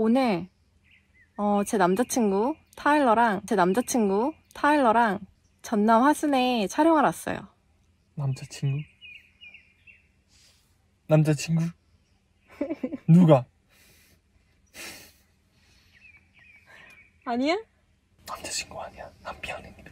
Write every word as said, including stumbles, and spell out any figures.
오늘 어, 제 남자친구 타일러랑 제 남자친구 타일러랑 전남 화순에 촬영하러 왔어요. 남자친구? 남자친구? 누가? 아니야? 남자친구 아니야. 난 미안해.